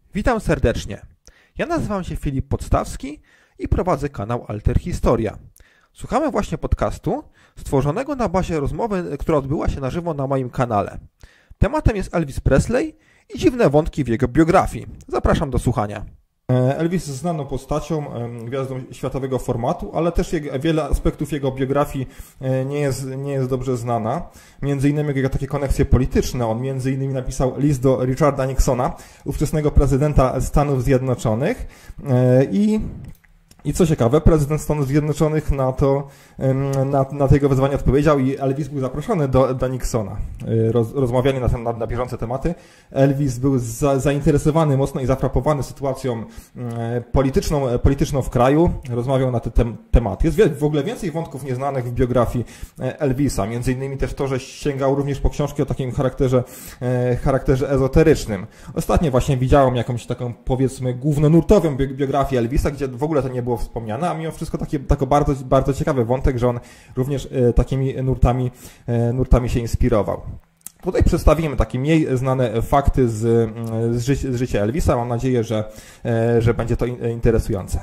Witam serdecznie. Ja nazywam się Filip Podstawski i prowadzę kanał Alter Historia. Słuchamy właśnie podcastu stworzonego na bazie rozmowy, która odbyła się na żywo na moim kanale. Tematem jest Elvis Presley i dziwne wątki w jego biografii. Zapraszam do słuchania. Elvis jest znaną postacią, gwiazdą światowego formatu, ale też wiele aspektów jego biografii nie jest dobrze znana. Między innymi jego takie koneksje polityczne. On między innymi napisał list do Richarda Nixona, ówczesnego prezydenta Stanów Zjednoczonych i co ciekawe, prezydent Stanów Zjednoczonych na te jego wezwania odpowiedział i Elvis był zaproszony do Nixona. Rozmawiali na bieżące tematy. Elvis był zainteresowany mocno i zafrapowany sytuacją polityczną w kraju. Rozmawiał na te tematy. Jest w ogóle więcej wątków nieznanych w biografii Elvisa. Między innymi też to, że sięgał również po książki o takim charakterze ezoterycznym. Ostatnio właśnie widziałem jakąś taką, powiedzmy, głównonurtową biografię Elvisa, gdzie w ogóle to nie było wspomniane, a mimo wszystko taki bardzo, bardzo ciekawy wątek, że on również takimi nurtami się inspirował. Tutaj przedstawimy takie mniej znane fakty z życia Elvisa. Mam nadzieję, że będzie to interesujące.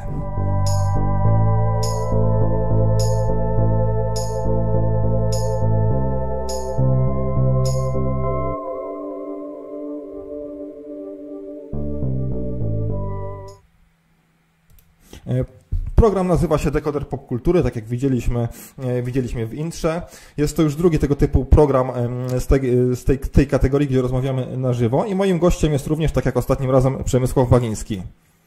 Program nazywa się Dekoder Popkultury, tak jak widzieliśmy w intrze. Jest to już drugi tego typu program z tej kategorii, gdzie rozmawiamy na żywo i moim gościem jest również, tak jak ostatnim razem, Przemysław Wagiński.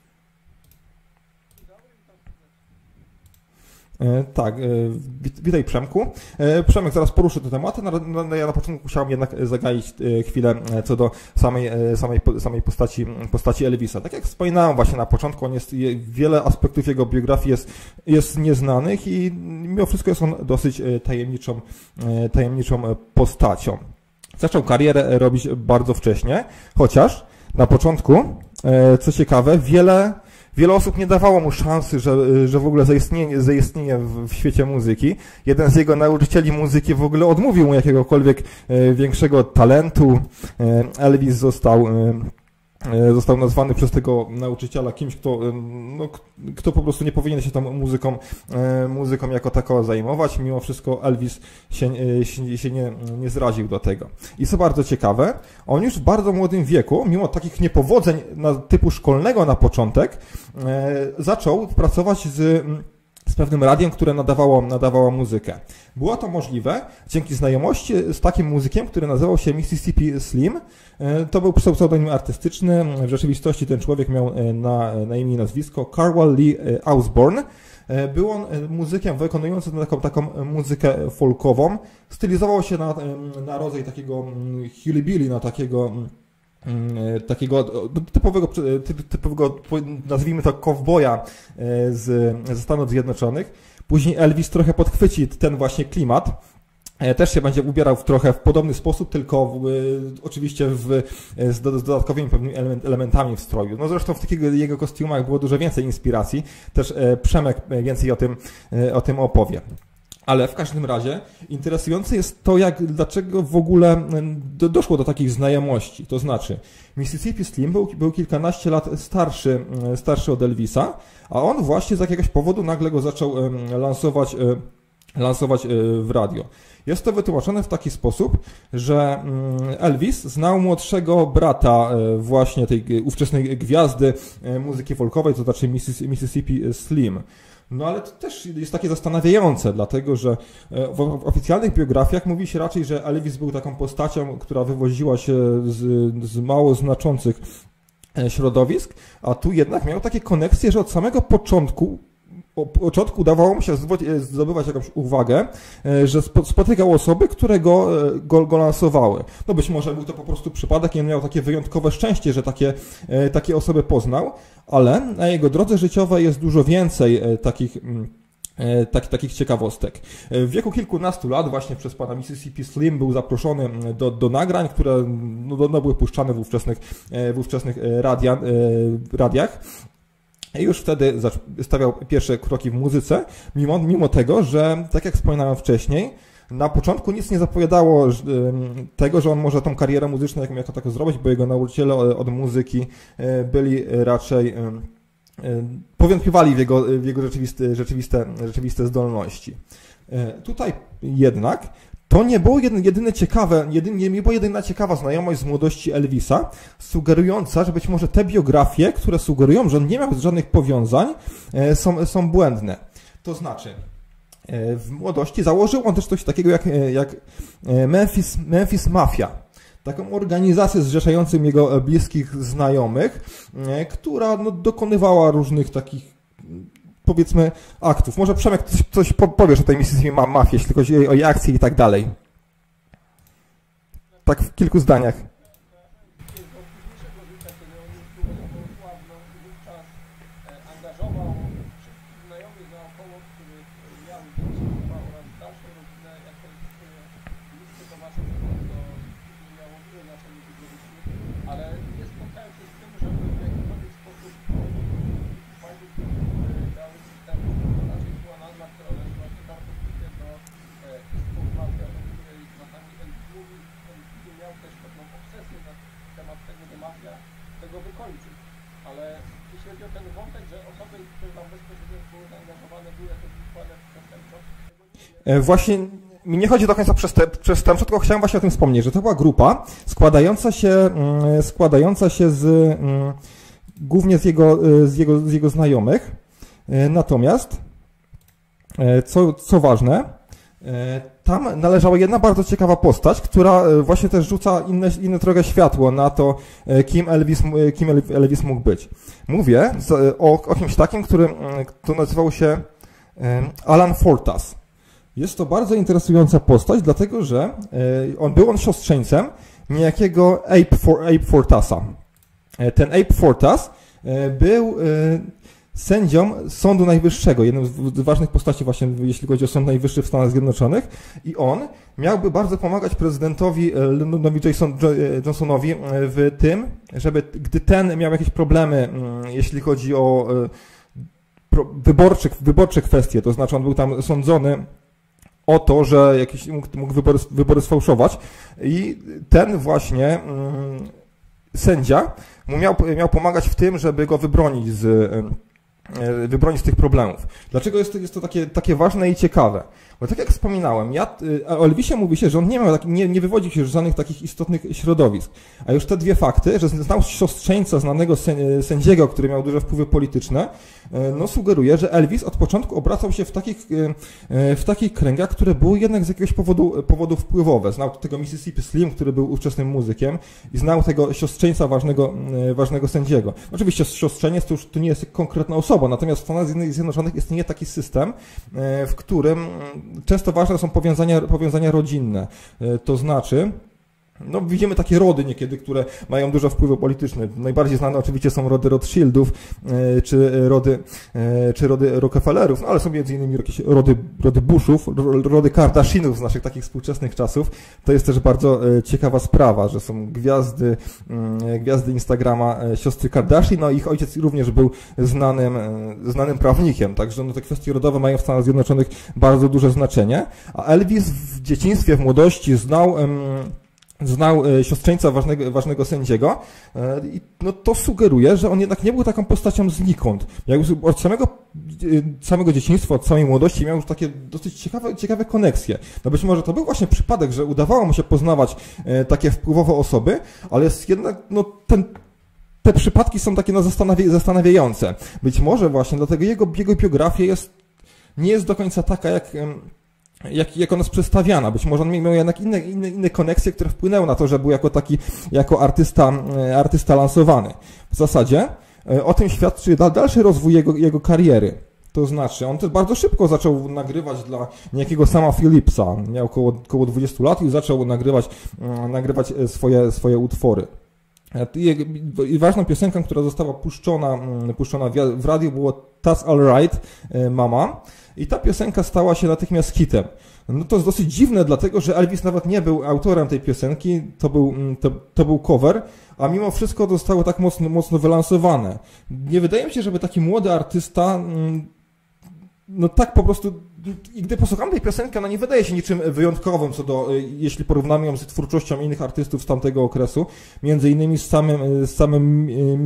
Tak, witaj Przemku. Przemek zaraz poruszy te tematy, ja na początku chciałem jednak zagaić chwilę co do samej postaci Elvisa. Tak jak wspominałem właśnie na początku, wiele aspektów jego biografii jest nieznanych i mimo wszystko jest on dosyć tajemniczą postacią. Zaczął karierę robić bardzo wcześnie, chociaż na początku, co ciekawe, wiele osób nie dawało mu szansy, że w ogóle zaistnieje w świecie muzyki. Jeden z jego nauczycieli muzyki w ogóle odmówił mu jakiegokolwiek większego talentu. Elvis został nazwany przez tego nauczyciela kimś, kto po prostu nie powinien się tą muzyką jako tako zajmować. Mimo wszystko Elvis się nie zraził do tego. I co bardzo ciekawe, on już w bardzo młodym wieku, mimo takich niepowodzeń typu szkolnego na początek, zaczął pracować z pewnym radiem, które nadawało muzykę. Było to możliwe dzięki znajomości z takim muzykiem, który nazywał się Mississippi Slim. To był pseudonim artystyczny. W rzeczywistości ten człowiek miał na imię i nazwisko Carwell Lee Osborne. Był on muzykiem wykonującym taką muzykę folkową. Stylizował się na rodzaj takiego hillbilly, na takiego typowego, nazwijmy to, kowboja ze Stanów Zjednoczonych. Później Elvis trochę podchwyci ten właśnie klimat. Też się będzie ubierał trochę w podobny sposób, tylko oczywiście z dodatkowymi pewnymi elementami w stroju. No zresztą w takich jego kostiumach było dużo więcej inspiracji. Też Przemek więcej o tym opowie. Ale w każdym razie interesujące jest to, dlaczego w ogóle doszło do takich znajomości. To znaczy, Mississippi Slim był kilkanaście lat starszy od Elvisa, a on właśnie z jakiegoś powodu nagle go zaczął lansować w radio. Jest to wytłumaczone w taki sposób, że Elvis znał młodszego brata właśnie tej ówczesnej gwiazdy muzyki folkowej, to znaczy Mississippi Slim. No ale to też jest takie zastanawiające, dlatego że w oficjalnych biografiach mówi się raczej, że Elvis był taką postacią, która wywoziła się z mało znaczących środowisk, a tu jednak miał takie koneksje, że od samego początku udawało mu się zdobywać jakąś uwagę, że spotykał osoby, które go lansowały. No być może był to po prostu przypadek i on miał takie wyjątkowe szczęście, że takie osoby poznał, ale na jego drodze życiowej jest dużo więcej takich ciekawostek. W wieku kilkunastu lat właśnie przez pana Mississippi Slim był zaproszony do nagrań, które były puszczane w ówczesnych radiach. I już wtedy stawiał pierwsze kroki w muzyce, mimo tego, że, tak jak wspominałem wcześniej, Na początku nic nie zapowiadało tego, że on może tą karierę muzyczną jako taką zrobić, bo jego nauczyciele od muzyki byli raczej powątpiewali w jego rzeczywiste zdolności. Tutaj jednak to nie było jedyna ciekawa znajomość z młodości Elvisa, sugerująca, że być może te biografie, które sugerują, że on nie miał żadnych powiązań, są błędne. To znaczy, w młodości założył on też coś takiego jak Memphis Mafia. Taką organizację zrzeszającą jego bliskich znajomych, która dokonywała różnych takich, powiedzmy, aktów. Może Przemek coś powiesz o tej Mississippi Mafii, jeśli chodzi o jej akcje i tak dalej. Tak w kilku zdaniach. Właśnie mi nie chodzi do końca przestępczo, tylko chciałem właśnie o tym wspomnieć, że to była grupa składająca się głównie z jego znajomych. Natomiast, co ważne, tam należała jedna bardzo ciekawa postać, która właśnie też rzuca inne trochę światło na to, kim Elvis mógł być. Mówię o kimś takim, który nazywał się Alan Fortas. Jest to bardzo interesująca postać, dlatego że był on siostrzeńcem niejakiego Abe Fortasa. Ten Abe Fortas był sędzią Sądu Najwyższego, jedną z ważnych postaci właśnie, jeśli chodzi o Sąd Najwyższy w Stanach Zjednoczonych, i on miałby bardzo pomagać prezydentowi Lyndoonowi Johnsonowi w tym, żeby gdy ten miał jakieś problemy, jeśli chodzi o wyborcze kwestie, to znaczy on był tam sądzony o to, że mógł wybory sfałszować, i ten właśnie sędzia miał pomagać w tym, żeby go wybronić z tych problemów. Dlaczego jest to takie ważne i ciekawe? Bo tak jak wspominałem, o Elvisie mówi się, że on nie wywodził się z żadnych takich istotnych środowisk. A już te dwie fakty, że znał siostrzeńca znanego sędziego, który miał duże wpływy polityczne, sugeruje, że Elvis od początku obracał się w takich kręgach, które były jednak z jakiegoś powodu wpływowe. Znał tego Mississippi Slim, który był ówczesnym muzykiem, i znał tego siostrzeńca ważnego sędziego. Oczywiście siostrzeniec to nie jest konkretna osoba, natomiast w Stanach Zjednoczonych istnieje taki system, w którym często ważne są powiązania rodzinne. To znaczy, widzimy takie rody niekiedy, które mają duże wpływy polityczne. Najbardziej znane oczywiście są rody Rothschildów, czy rody Rockefellerów, ale są między innymi jakieś rody Bushów, rody Kardashianów z naszych takich współczesnych czasów. To jest też bardzo ciekawa sprawa, że są gwiazdy Instagrama siostry Kardashian, ich ojciec również był znanym prawnikiem, także te kwestie rodowe mają w Stanach Zjednoczonych bardzo duże znaczenie, a Elvis w dzieciństwie, w młodości znał siostrzeńca ważnego sędziego, i to sugeruje, że on jednak nie był taką postacią znikąd. Od samego dzieciństwa, od samej młodości miał już takie dosyć ciekawe koneksje. Być może to był właśnie przypadek, że udawało mu się poznawać takie wpływowe osoby, ale jest jednak, te przypadki są takie zastanawiające. Być może właśnie dlatego jego biografia nie jest do końca taka, jak ona jest przedstawiana. Być może on miał jednak inne koneksje, które wpłynęły na to, że był jako artysta lansowany. W zasadzie o tym świadczy dalszy rozwój jego kariery. To znaczy, on też bardzo szybko zaczął nagrywać dla niejakiego Sama Phillipsa. Miał około 20 lat i zaczął nagrywać swoje utwory. I ważną piosenką, która została puszczona w radiu, było That's Alright, Mama. I ta piosenka stała się natychmiast hitem. To jest dosyć dziwne, dlatego że Elvis nawet nie był autorem tej piosenki, to był cover, a mimo wszystko to zostało tak mocno wylansowane. Nie wydaje mi się, żeby taki młody artysta No tak po prostu, i gdy posłucham tej piosenki, ona nie wydaje się niczym wyjątkowym jeśli porównamy ją z twórczością innych artystów z tamtego okresu, między innymi z samym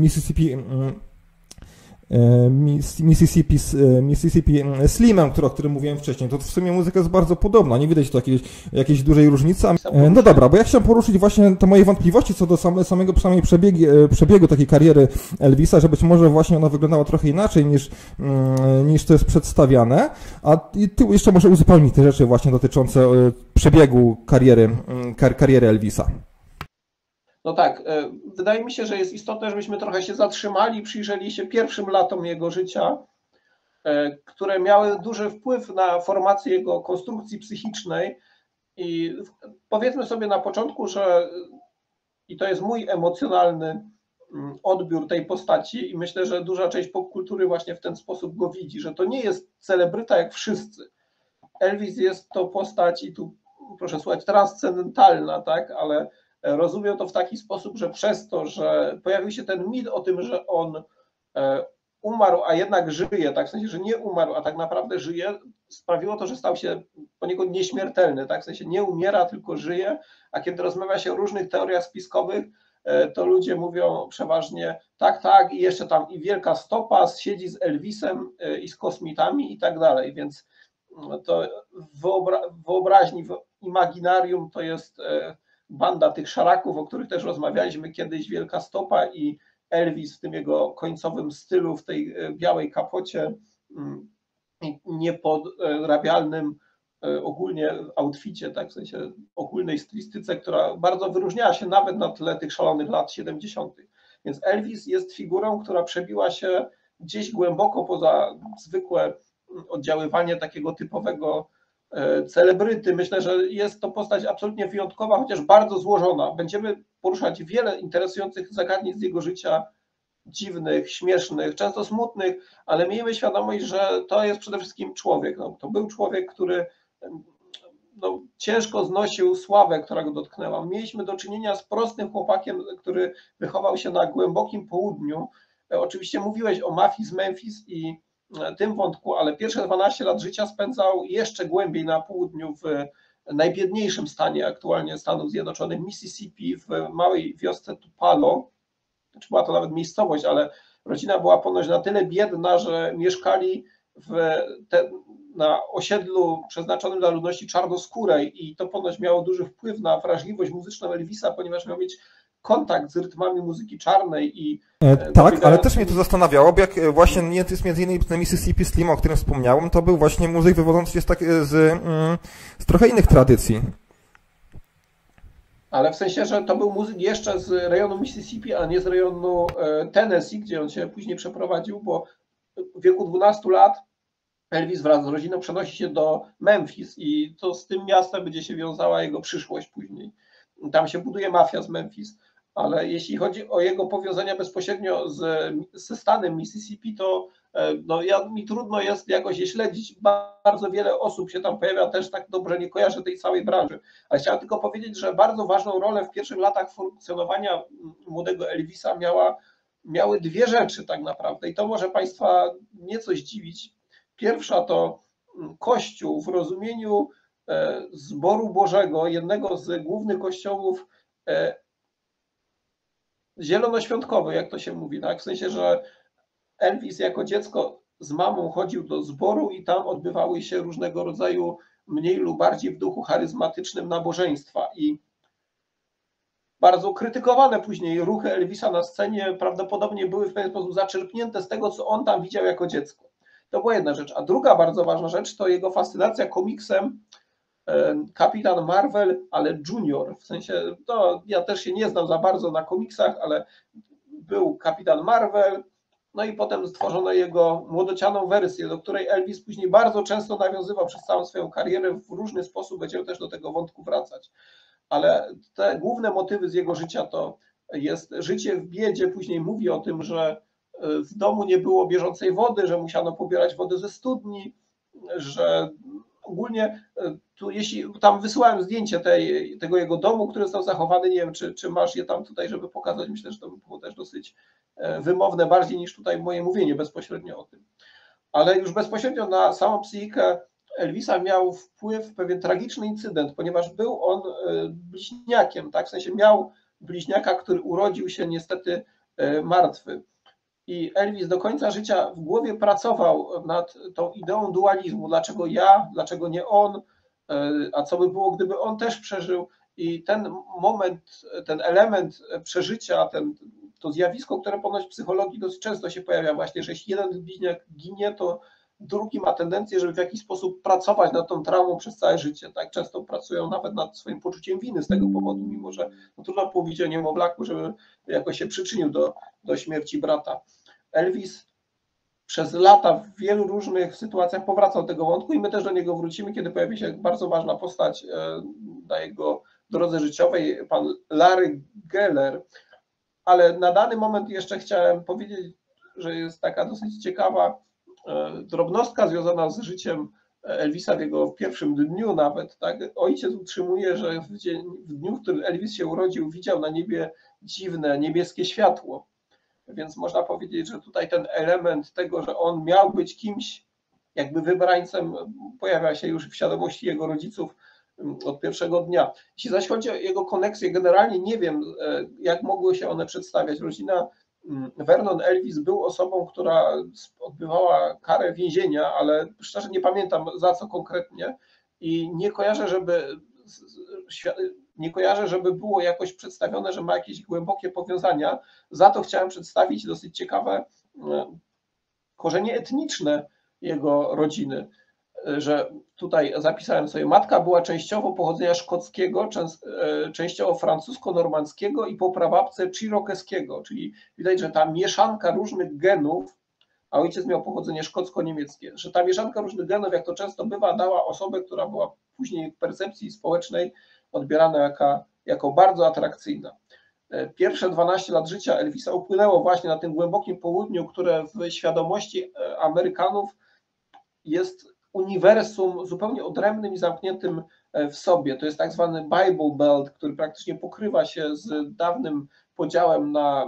Mississippi Slimem, o którym mówiłem wcześniej. To w sumie muzyka jest bardzo podobna, nie widać tu jakiejś dużej różnicy. No dobra, bo ja chciałem poruszyć właśnie te moje wątpliwości co do samego przynajmniej przebiegu takiej kariery Elvisa, że być może właśnie ona wyglądała trochę inaczej niż to jest przedstawiane, a ty jeszcze może uzupełnij te rzeczy właśnie dotyczące przebiegu kariery Elvisa. No tak, wydaje mi się, że jest istotne, żebyśmy trochę się zatrzymali, przyjrzeli się pierwszym latom jego życia, które miały duży wpływ na formację jego konstrukcji psychicznej i powiedzmy sobie na początku, że i to jest mój emocjonalny odbiór tej postaci i myślę, że duża część popkultury właśnie w ten sposób go widzi, że to nie jest celebryta jak wszyscy. Elvis jest to postać i tu proszę słuchać, transcendentalna, tak, ale rozumiem to w taki sposób, że przez to, że pojawił się ten mit o tym, że on umarł, a jednak żyje, tak w sensie, że nie umarł, a tak naprawdę żyje, sprawiło to, że stał się poniekąd nieśmiertelny, tak w sensie nie umiera, tylko żyje, a kiedy rozmawia się o różnych teoriach spiskowych, to ludzie mówią przeważnie tak i jeszcze tam i Wielka Stopa siedzi z Elvisem i z kosmitami i tak dalej, więc to w wyobraźni, w imaginarium to jest banda tych szaraków, o których też rozmawialiśmy kiedyś, Wielka Stopa i Elvis w tym jego końcowym stylu, w tej białej kapocie, niepodrabialnym ogólnie outficie, tak, w sensie ogólnej stylistyce, która bardzo wyróżniała się nawet na tle tych szalonych lat 70. Więc Elvis jest figurą, która przebiła się gdzieś głęboko poza zwykłe oddziaływanie takiego typowego celebryty. Myślę, że jest to postać absolutnie wyjątkowa, chociaż bardzo złożona. Będziemy poruszać wiele interesujących zagadnień z jego życia, dziwnych, śmiesznych, często smutnych, ale miejmy świadomość, że to jest przede wszystkim człowiek. No, to był człowiek, który ciężko znosił sławę, która go dotknęła. Mieliśmy do czynienia z prostym chłopakiem, który wychował się na głębokim południu. Oczywiście mówiłeś o mafii z Memphis i tym wątku, ale pierwsze 12 lat życia spędzał jeszcze głębiej na południu, w najbiedniejszym stanie aktualnie Stanów Zjednoczonych, Mississippi, w małej wiosce Tupelo. Czy była to nawet miejscowość, ale rodzina była ponoć na tyle biedna, że mieszkali na osiedlu przeznaczonym dla ludności czarnoskórej i to ponoć miało duży wpływ na wrażliwość muzyczną Elvisa, ponieważ miał mieć kontakt z rytmami muzyki czarnej i tak, ale też mnie to zastanawiało, bo jak właśnie nie jest między innymi ten Mississippi Slim, o którym wspomniałem, to był właśnie muzyk wywodzący się z trochę innych tradycji. Ale w sensie, że to był muzyk jeszcze z rejonu Mississippi, a nie z rejonu Tennessee, gdzie on się później przeprowadził, bo w wieku 12 lat Elvis wraz z rodziną przenosi się do Memphis i to z tym miastem będzie się wiązała jego przyszłość później. Tam się buduje mafia z Memphis, ale jeśli chodzi o jego powiązania bezpośrednio ze stanem Mississippi, to mi trudno jest jakoś je śledzić. Bardzo wiele osób się tam pojawia, też tak dobrze nie kojarzę tej całej branży. Ale chciałem tylko powiedzieć, że bardzo ważną rolę w pierwszych latach funkcjonowania młodego Elvisa miały dwie rzeczy tak naprawdę i to może Państwa nieco zdziwić. Pierwsza to Kościół w rozumieniu zboru Bożego, jednego z głównych kościołów zielonoświątkowych, jak to się mówi, tak? W sensie, że Elvis jako dziecko z mamą chodził do zboru i tam odbywały się różnego rodzaju mniej lub bardziej w duchu charyzmatycznym nabożeństwa i bardzo krytykowane później ruchy Elvisa na scenie prawdopodobnie były w pewien sposób zaczerpnięte z tego, co on tam widział jako dziecko. To była jedna rzecz. A druga bardzo ważna rzecz to jego fascynacja komiksem Kapitan Marvel, ale Junior. W sensie, ja też się nie znam za bardzo na komiksach, ale był Kapitan Marvel, no i potem stworzono jego młodocianą wersję, do której Elvis później bardzo często nawiązywał przez całą swoją karierę w różny sposób. Będziemy też do tego wątku wracać. Ale te główne motywy z jego życia to jest życie w biedzie. Później mówi o tym, że w domu nie było bieżącej wody, że musiano pobierać wodę ze studni, że ogólnie jeśli tam wysyłałem zdjęcie tego jego domu, który został zachowany, nie wiem, czy masz je tam tutaj, żeby pokazać, myślę, że to by było też dosyć wymowne, bardziej niż tutaj moje mówienie bezpośrednio o tym. ale już bezpośrednio na samą psychikę Elvisa miał wpływ pewien tragiczny incydent, ponieważ był on bliźniakiem, tak? W sensie miał bliźniaka, który urodził się niestety martwy. I Elvis do końca życia w głowie pracował nad tą ideą dualizmu. Dlaczego ja, dlaczego nie on, a co by było, gdyby on też przeżył. I ten moment, ten element przeżycia, to zjawisko, które ponoć w psychologii dosyć często się pojawia właśnie, że jeśli jeden bliźniak ginie, to drugi ma tendencję, żeby w jakiś sposób pracować nad tą traumą przez całe życie. Tak często pracują nawet nad swoim poczuciem winy z tego powodu, mimo że trudno powiedzieć o niemowlaku, żeby jakoś się przyczynił do śmierci brata. Elvis przez lata w wielu różnych sytuacjach powracał do tego wątku i my też do niego wrócimy, kiedy pojawi się bardzo ważna postać na jego drodze życiowej, pan Larry Geller. Ale na dany moment jeszcze chciałem powiedzieć, że jest taka dosyć ciekawa drobnostka związana z życiem Elvisa w jego pierwszym dniu nawet. Tak? Ojciec utrzymuje, że w dniu, w którym Elvis się urodził, widział na niebie dziwne niebieskie światło. Więc można powiedzieć, że tutaj ten element tego, że on miał być kimś, jakby wybrańcem, pojawia się już w świadomości jego rodziców od pierwszego dnia. Jeśli zaś chodzi o jego koneksje, generalnie nie wiem, jak mogły się one przedstawiać. Rodzina Vernon Elvis był osobą, która odbywała karę więzienia, ale szczerze nie pamiętam za co konkretnie i nie kojarzę, żeby było jakoś przedstawione, że ma jakieś głębokie powiązania. Za to chciałem przedstawić dosyć ciekawe korzenie etniczne jego rodziny, że tutaj zapisałem sobie, matka była częściowo pochodzenia szkockiego, częściowo francusko-normandzkiego i po prababce cherokesskiego, czyli widać, że ta mieszanka różnych genów, a ojciec miał pochodzenie szkocko-niemieckie, że ta mieszanka różnych genów, jak to często bywa, dała osobę, która była później w percepcji społecznej odbierana jako bardzo atrakcyjna. Pierwsze 12 lat życia Elvisa upłynęło właśnie na tym głębokim południu, które w świadomości Amerykanów jest uniwersum zupełnie odrębnym i zamkniętym w sobie. To jest tak zwany Bible Belt, który praktycznie pokrywa się z dawnym podziałem na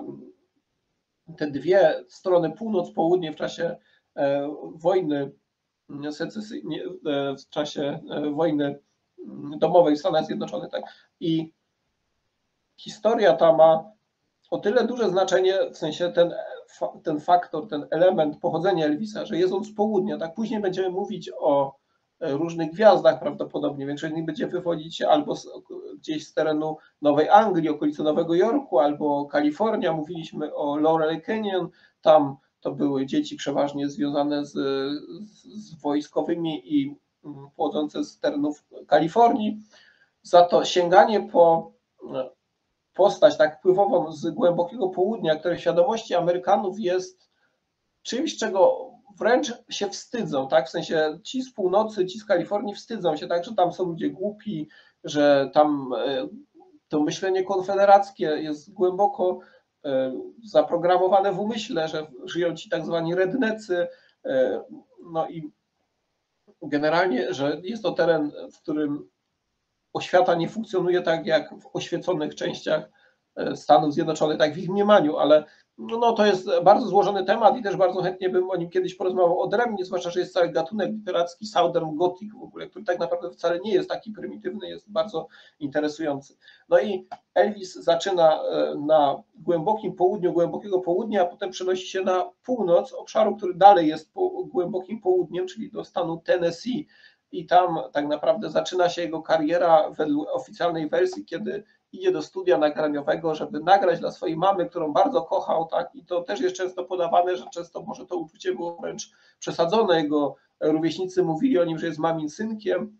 te dwie strony, północ-południe w czasie wojny secesyjnej, w czasie wojny domowej w Stanach Zjednoczonych. Tak? I historia ta ma o tyle duże znaczenie, w sensie ten faktor, ten element pochodzenia Elvisa, że jest on z południa. Tak? Później będziemy mówić o różnych gwiazdach prawdopodobnie. Większość z nich będzie wywodzić się albo gdzieś z terenu Nowej Anglii, okolicy Nowego Jorku, albo Kalifornia. Mówiliśmy o Laurel Canyon. Tam to były dzieci przeważnie związane z wojskowymi i pochodzące z terenów Kalifornii. Za to sięganie po postać tak wpływową z głębokiego południa, które w świadomości Amerykanów jest czymś, czego wręcz się wstydzą, tak? W sensie ci z północy, ci z Kalifornii wstydzą się, tak, że tam są ludzie głupi, że tam to myślenie konfederackie jest głęboko zaprogramowane w umyśle, że żyją ci tak zwani rednecy, no i generalnie, że jest to teren, w którym oświata nie funkcjonuje tak jak w oświeconych częściach Stanów Zjednoczonych, tak w ich mniemaniu, ale no, to jest bardzo złożony temat i też bardzo chętnie bym o nim kiedyś porozmawiał odrębnie, zwłaszcza, że jest cały gatunek literacki Southern Gothic w ogóle, który tak naprawdę wcale nie jest taki prymitywny, jest bardzo interesujący. No i Elvis zaczyna na głębokim południu, głębokiego południa, a potem przenosi się na północ obszaru, który dalej jest głębokim południem, czyli do stanu Tennessee i tam tak naprawdę zaczyna się jego kariera według oficjalnej wersji, kiedy idzie do studia nagraniowego, żeby nagrać dla swojej mamy, którą bardzo kochał, tak, i to też jest często podawane, że często może to uczucie było wręcz przesadzone, jego rówieśnicy mówili o nim, że jest mamin synkiem.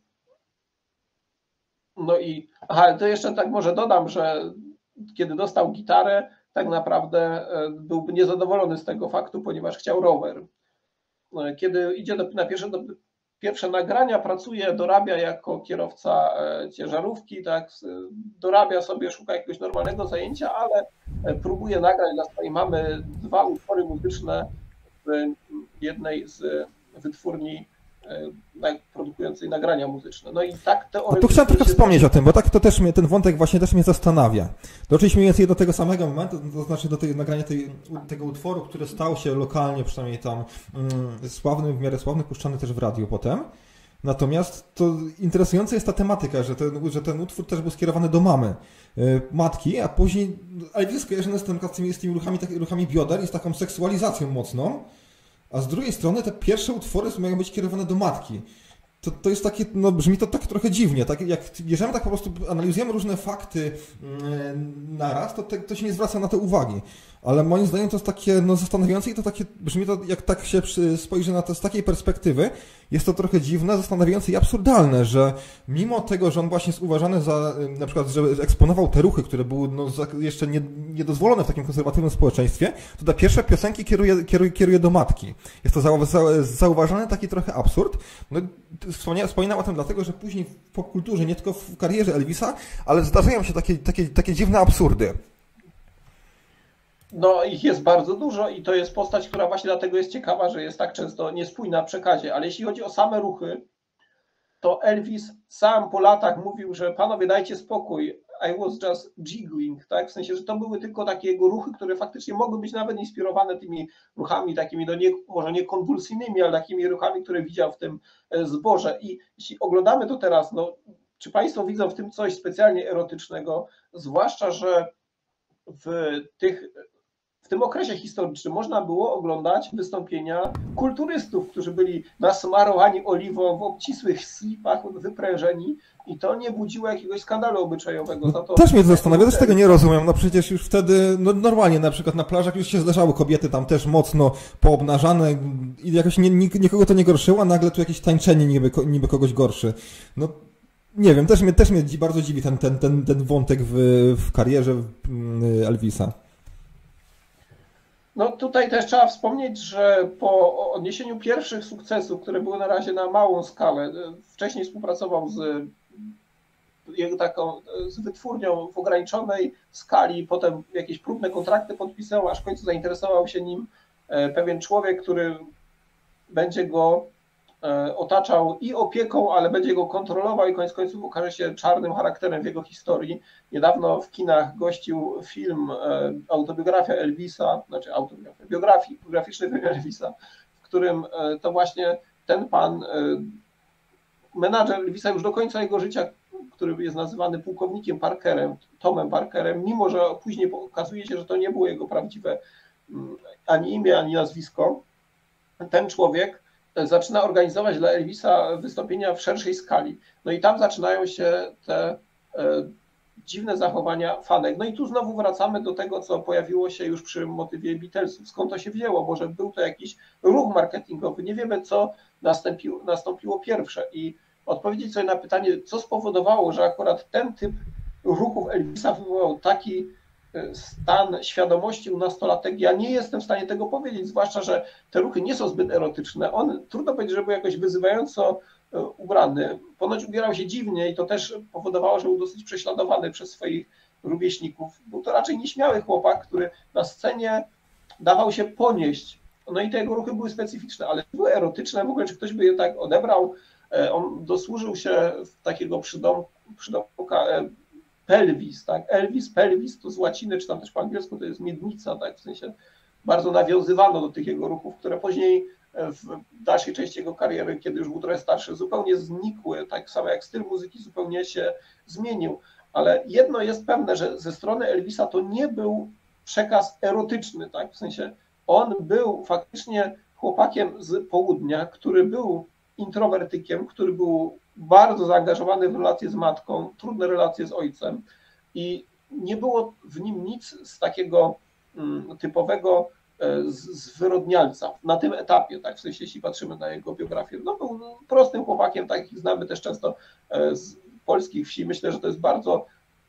No i to jeszcze tak może dodam, że kiedy dostał gitarę, tak naprawdę byłby niezadowolony z tego faktu, ponieważ chciał rower. Kiedy idzie na pierwsze nagrania, pracuje, dorabia jako kierowca ciężarówki, tak, dorabia sobie, szuka jakiegoś normalnego zajęcia, ale próbuje nagrać dla swojej mamy 2 utwory muzyczne w jednej z wytwórni produkującej nagrania muzyczne. No i tak teoretycznie... Tu chciałem trochę wspomnieć o tym, bo tak to też ten wątek właśnie też mnie zastanawia. Doszliśmy mniej więcej do tego samego momentu, to znaczy do nagrania tego utworu, który stał się lokalnie, przynajmniej tam sławny, w miarę sławny, puszczany też w radiu potem. Natomiast to interesująca jest ta tematyka, że ten utwór też był skierowany do mamy, matki, a później Elvis skojarzony z tymi ruchami bioder i z taką seksualizacją mocną, a z drugiej strony te pierwsze utwory mają być kierowane do matki. To jest takie, no brzmi to tak trochę dziwnie, tak jak bierzemy tak po prostu, analizujemy różne fakty naraz, to się nie zwraca na to uwagi. Ale moim zdaniem to jest takie zastanawiające i to takie, brzmi to, jak tak się spojrzy na to z takiej perspektywy, jest to trochę dziwne, zastanawiające i absurdalne, że mimo tego, że on właśnie jest uważany za, na przykład, że eksponował te ruchy, które były jeszcze niedozwolone w takim konserwatywnym społeczeństwie, to te pierwsze piosenki kieruje do matki. Jest to zauważany taki trochę absurd. No, wspominam o tym dlatego, że później w popkulturze, nie tylko w karierze Elvisa, ale zdarzają się takie dziwne absurdy. No ich jest bardzo dużo i to jest postać, która właśnie dlatego jest ciekawa, że jest tak często niespójna w przekazie. Ale jeśli chodzi o same ruchy, to Elvis sam po latach mówił, że panowie dajcie spokój, I was just jiggling, tak? W sensie, że to były tylko takie jego ruchy, które faktycznie mogły być nawet inspirowane tymi ruchami takimi, może nie konwulsyjnymi, ale takimi ruchami, które widział w tym zborze. I jeśli oglądamy to teraz, no, czy państwo widzą w tym coś specjalnie erotycznego, zwłaszcza, że w tym okresie historycznym można było oglądać wystąpienia kulturystów, którzy byli nasmarowani oliwą, w obcisłych slipach, wyprężeni i to nie budziło jakiegoś skandalu obyczajowego. Za to też mnie to zastanawia, też tego nie rozumiem. No przecież już wtedy, no normalnie na przykład na plażach już się zdarzały kobiety tam też mocno poobnażane i jakoś nikogo to nie gorszyło, a nagle tu jakieś tańczenie niby kogoś gorszy. No nie wiem, też mnie bardzo dziwi ten wątek w karierze Elvisa. No tutaj też trzeba wspomnieć, że po odniesieniu pierwszych sukcesów, które były na razie na małą skalę, wcześniej współpracował z wytwórnią w ograniczonej skali, potem jakieś próbne kontrakty podpisał, aż w końcu zainteresował się nim pewien człowiek, który będzie go otaczał i opieką, ale będzie go kontrolował i koniec końców okaże się czarnym charakterem w jego historii. Niedawno w kinach gościł film autobiografia Elvisa, znaczy biograficzny film Elvisa, w którym to właśnie ten pan, menadżer Elvisa już do końca jego życia, który jest nazywany pułkownikiem Parkerem, Tomem Parkerem, mimo że później okazuje się, że to nie było jego prawdziwe ani imię, ani nazwisko, ten człowiek zaczyna organizować dla Elvisa wystąpienia w szerszej skali. No i tam zaczynają się te dziwne zachowania fanek. No i tu znowu wracamy do tego, co pojawiło się już przy motywie Beatlesów. Skąd to się wzięło? Może był to jakiś ruch marketingowy. Nie wiemy, co nastąpiło pierwsze. I odpowiedzieć sobie na pytanie, co spowodowało, że akurat ten typ ruchów Elvisa wywołał taki stan świadomości u nastolatek, ja nie jestem w stanie tego powiedzieć, zwłaszcza, że te ruchy nie są zbyt erotyczne. Trudno powiedzieć, że był jakoś wyzywająco ubrany. Ponoć ubierał się dziwnie i to też powodowało, że był dosyć prześladowany przez swoich rówieśników. Był to raczej nieśmiały chłopak, który na scenie dawał się ponieść. No i te jego ruchy były specyficzne, ale były erotyczne. W ogóle, czy ktoś by je tak odebrał? On dosłużył się takiego przydomka pelvis, tak? Elvis, pelvis to z łaciny, czy tam też po angielsku to jest miednica, tak? W sensie bardzo nawiązywano do tych jego ruchów, które później w dalszej części jego kariery, kiedy już był trochę starszy, zupełnie znikły, tak samo jak styl muzyki zupełnie się zmienił. Ale jedno jest pewne, że ze strony Elvisa to nie był przekaz erotyczny, tak? W sensie on był faktycznie chłopakiem z południa, który był introwertykiem, który był bardzo zaangażowany w relacje z matką, trudne relacje z ojcem i nie było w nim nic z takiego typowego zwyrodnialca na tym etapie, tak, w sensie jeśli patrzymy na jego biografię. No był prostym chłopakiem, takich znamy też często z polskich wsi. Myślę, że to jest bardzo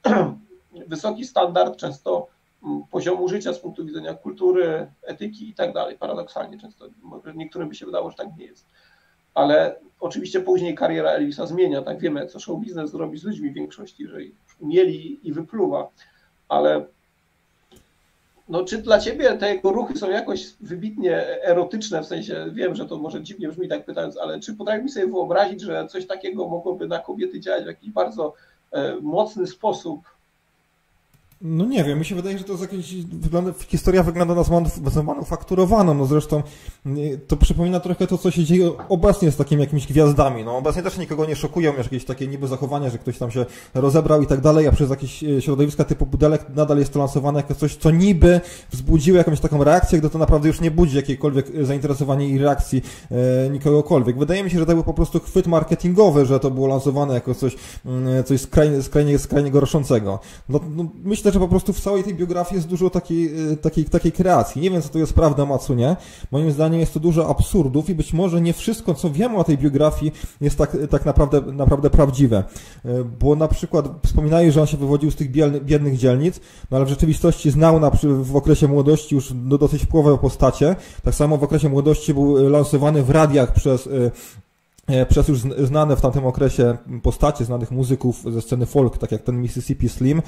wysoki standard często poziomu życia z punktu widzenia kultury, etyki i tak dalej. Paradoksalnie często, niektórym by się wydało, że tak nie jest. Ale oczywiście później kariera Elvisa zmienia, tak wiemy, co show biznes robi z ludźmi w większości, że mieli i wypluwa, ale No, czy dla ciebie te jego ruchy są jakoś wybitnie erotyczne, w sensie, wiem, że to może dziwnie brzmi tak pytając, ale czy potrafisz sobie wyobrazić, że coś takiego mogłoby na kobiety działać w jakiś bardzo mocny sposób? No nie wiem, mi się wydaje, że to jest historia wygląda na zmanufakturowaną, no zresztą to przypomina trochę to, co się dzieje obecnie z takimi jakimiś gwiazdami, no obecnie też nikogo nie szokują już jakieś takie niby zachowania, że ktoś tam się rozebrał i tak dalej, a przez jakieś środowiska typu budelek nadal jest to lansowane jako coś, co niby wzbudziło jakąś taką reakcję, gdy to naprawdę już nie budzi jakiekolwiek zainteresowania i reakcji nikogokolwiek. Wydaje mi się, że to był po prostu chwyt marketingowy, że to było lansowane jako coś skrajnie gorszącego. No, myślę, że po prostu w całej tej biografii jest dużo takiej kreacji. Nie wiem, co to jest prawda, a co nie. Moim zdaniem jest to dużo absurdów i być może nie wszystko, co wiemy o tej biografii, jest tak naprawdę prawdziwe. Bo na przykład wspominali, że on się wywodził z tych biednych dzielnic, no ale w rzeczywistości znał w okresie młodości już dosyć wpływowe postacie. Tak samo w okresie młodości był lansowany w radiach przez już znane w tamtym okresie postacie znanych muzyków ze sceny folk, tak jak ten Mississippi Slim,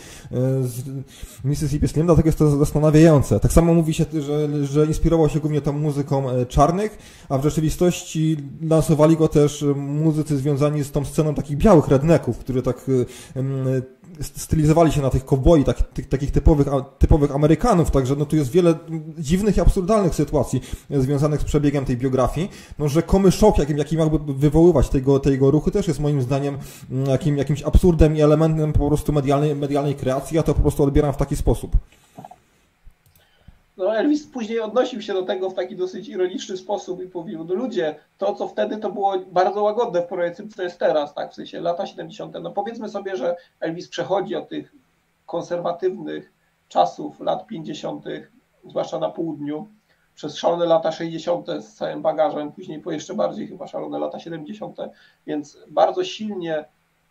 dlatego jest to zastanawiające. Tak samo mówi się, że inspirował się głównie tą muzyką czarnych, a w rzeczywistości lansowali go też muzycy związani z tą sceną takich białych rednecków, którzy tak stylizowali się na tych kowboi, takich typowych Amerykanów, także no tu jest wiele dziwnych i absurdalnych sytuacji związanych z przebiegiem tej biografii, no rzekomy szok, jaki miałby wywoływać tego ruchu, też jest moim zdaniem jakimś absurdem i elementem po prostu medialnej kreacji, ja to po prostu odbieram w taki sposób. No Elvis później odnosił się do tego w taki dosyć ironiczny sposób i mówił, no ludzie, to co wtedy to było bardzo łagodne w porównaniu z tym, co jest teraz, tak, w sensie lata 70. No powiedzmy sobie, że Elvis przechodzi od tych konserwatywnych czasów lat 50., zwłaszcza na południu, przez szalone lata 60. z całym bagażem, później po jeszcze bardziej chyba szalone lata 70., więc bardzo silnie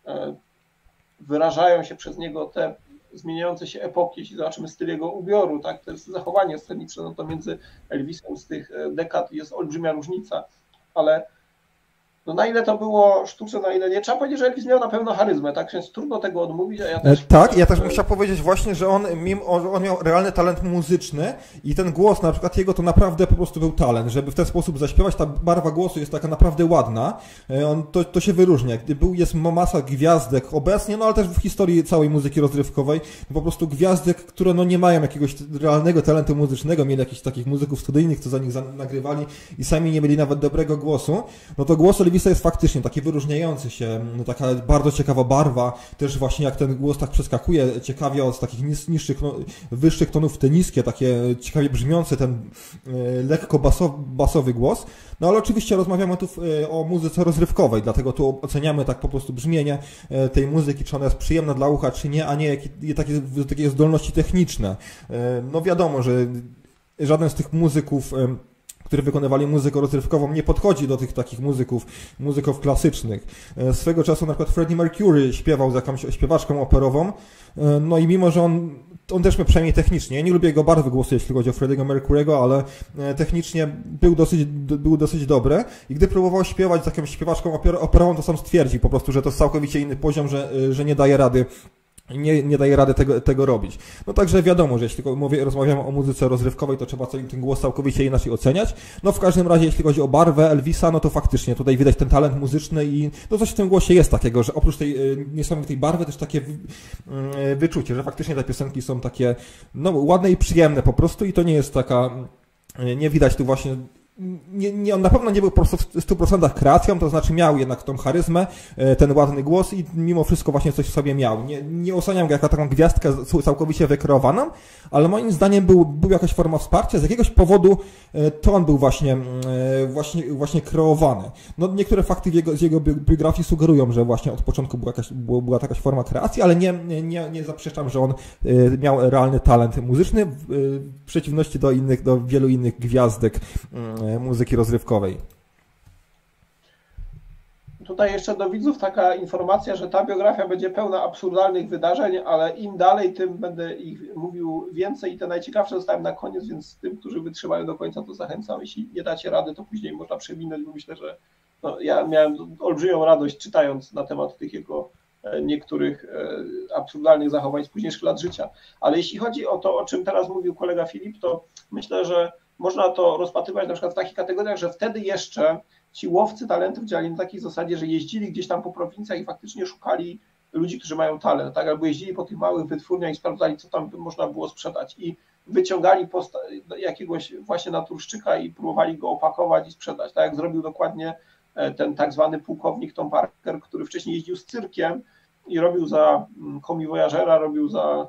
wyrażają się przez niego te zmieniające się epoki, jeśli zobaczymy styl jego ubioru, tak, to jest zachowanie sceniczne, no to między Elvisem z tych dekad jest olbrzymia różnica, ale no na ile to było sztuczne, na ile nie. Trzeba powiedzieć, że Elvis miał na pewno charyzmę, tak, więc trudno tego odmówić, a ja też... Tak, ja też bym chciał powiedzieć właśnie, że on miał realny talent muzyczny i ten głos na przykład jego to naprawdę po prostu był talent, żeby w ten sposób zaśpiewać, ta barwa głosu jest taka naprawdę ładna, to się wyróżnia. Jest masa gwiazdek obecnie, no ale też w historii całej muzyki rozrywkowej, po prostu gwiazdek, które no nie mają jakiegoś realnego talentu muzycznego, mieli jakichś takich muzyków studyjnych, co za nich nagrywali i sami nie mieli nawet dobrego głosu, no to głos Elvisa jest faktycznie taki wyróżniający się, taka bardzo ciekawa barwa, też właśnie jak ten głos tak przeskakuje ciekawie od takich niższych, wyższych tonów w te niskie, takie ciekawie brzmiące, ten lekko basowy głos. No ale oczywiście rozmawiamy tu o muzyce rozrywkowej, dlatego tu oceniamy tak po prostu brzmienie tej muzyki, czy ona jest przyjemna dla ucha, czy nie, a nie takie zdolności techniczne. No wiadomo, że żaden z tych muzyków, którzy wykonywali muzykę rozrywkową, nie podchodzi do tych takich muzyków klasycznych. Swego czasu na przykład Freddie Mercury śpiewał z jakąś śpiewaczką operową, no i mimo, że on też przynajmniej technicznie, ja nie lubię jego barwy głosu, jeśli chodzi o Freddie'ego Mercury'ego, ale technicznie był dosyć dobry i gdy próbował śpiewać z jakąś śpiewaczką operową, to sam stwierdził po prostu, że to jest całkowicie inny poziom, że nie daje rady. Nie daje rady tego robić. No także wiadomo, że jeśli rozmawiamy o muzyce rozrywkowej, to trzeba ten głos całkowicie inaczej oceniać. No w każdym razie, jeśli chodzi o barwę Elvisa, no to faktycznie tutaj widać ten talent muzyczny i no coś w tym głosie jest takiego, że oprócz tej niesamowitej barwy też takie wyczucie, że faktycznie te piosenki są takie no ładne i przyjemne po prostu i to nie jest taka, nie widać tu właśnie. On na pewno nie był po prostu w 100% kreacją, to znaczy miał jednak tą charyzmę, ten ładny głos i mimo wszystko właśnie coś w sobie miał. Nie oceniam go jako taką gwiazdkę całkowicie wykreowaną, ale moim zdaniem był jakaś forma wsparcia, z jakiegoś powodu to on był właśnie kreowany. No niektóre fakty z jego biografii sugerują, że właśnie od początku była jakaś forma kreacji, ale nie zaprzeczam, że on miał realny talent muzyczny w przeciwności do wielu innych gwiazdek muzyki rozrywkowej. Tutaj jeszcze do widzów taka informacja, że ta biografia będzie pełna absurdalnych wydarzeń, ale im dalej, tym będę ich mówił więcej i te najciekawsze zostałem na koniec, więc tym, którzy wytrzymają do końca, to zachęcam. Jeśli nie dacie rady, to później można przeminąć, bo myślę, że no, ja miałem olbrzymią radość czytając na temat tych jego niektórych absurdalnych zachowań z późniejszych lat życia. Ale jeśli chodzi o to, o czym teraz mówił kolega Filip, to myślę, że można to rozpatrywać na przykład w takich kategoriach, że wtedy jeszcze ci łowcy talentów działali na takiej zasadzie, że jeździli gdzieś tam po prowincjach i faktycznie szukali ludzi, którzy mają talent, tak? Albo jeździli po tych małych wytwórniach i sprawdzali, co tam można było sprzedać i wyciągali jakiegoś właśnie naturszczyka i próbowali go opakować i sprzedać, tak jak zrobił dokładnie ten tak zwany pułkownik Tom Parker, który wcześniej jeździł z cyrkiem i robił za komiwojażera, robił za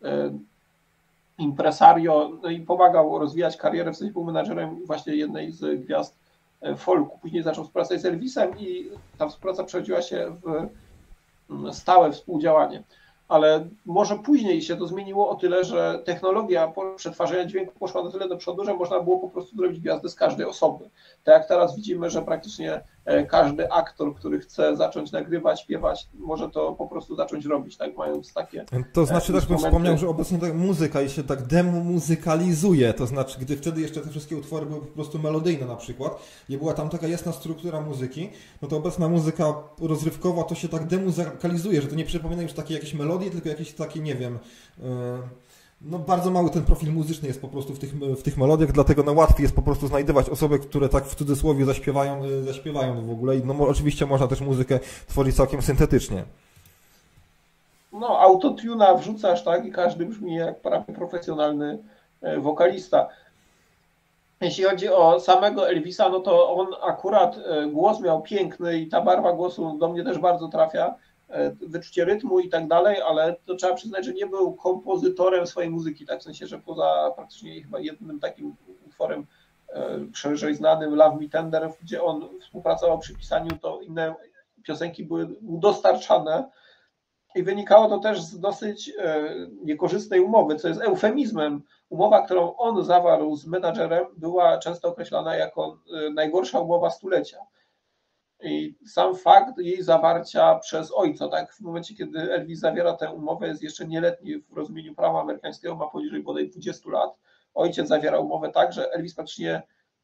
impresario, no i pomagał rozwijać karierę, w sensie był menadżerem właśnie jednej z gwiazd folku. Później zaczął współpracować z Elvisem i ta współpraca przerodziła się w stałe współdziałanie. Ale może później się to zmieniło o tyle, że technologia przetwarzania dźwięku poszła na tyle do przodu, że można było po prostu zrobić gwiazdę z każdej osoby. Tak jak teraz widzimy, że praktycznie każdy aktor, który chce zacząć nagrywać, śpiewać, może to po prostu zacząć robić, tak, mając takie To znaczy też bym wspomniał, że obecnie ta muzyka się tak demuzykalizuje, to znaczy gdy wtedy jeszcze te wszystkie utwory były po prostu melodyjne na przykład, nie była tam taka jasna struktura muzyki, no to obecna muzyka rozrywkowa to się tak demuzykalizuje, że to nie przypomina już takiej jakieś melodii, tylko jakieś takie, nie wiem, no bardzo mały ten profil muzyczny jest po prostu w tych melodiach, dlatego no łatwiej jest po prostu znajdywać osoby, które tak w cudzysłowie zaśpiewają w ogóle i no oczywiście można też muzykę tworzyć całkiem syntetycznie. No autotuna wrzucasz, tak, i każdy brzmi jak prawie profesjonalny wokalista. Jeśli chodzi o samego Elvisa, no to on akurat głos miał piękny i ta barwa głosu do mnie też bardzo trafia, wyczucie rytmu i tak dalej, ale to trzeba przyznać, że nie był kompozytorem swojej muzyki, tak w sensie, że poza praktycznie chyba jednym takim utworem szerzej znanym Love Me Tender, gdzie on współpracował przy pisaniu, to inne piosenki były dostarczane i wynikało to też z dosyć niekorzystnej umowy, co jest eufemizmem. Umowa, którą on zawarł z menadżerem, była często określana jako najgorsza umowa stulecia. I sam fakt jej zawarcia przez ojca, tak, w momencie, kiedy Elvis zawiera tę umowę, jest jeszcze nieletni w rozumieniu prawa amerykańskiego, ma poniżej bodaj 20 lat. Ojciec zawiera umowę tak, że Elvis praktycznie